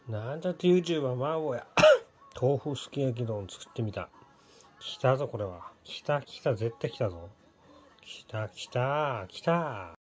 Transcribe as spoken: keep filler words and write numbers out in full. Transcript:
なんちゃって YouTuber マーボーや。豆腐すき焼き丼作ってみた。来たぞこれは。来た来た絶対来たぞ。来た来た来た。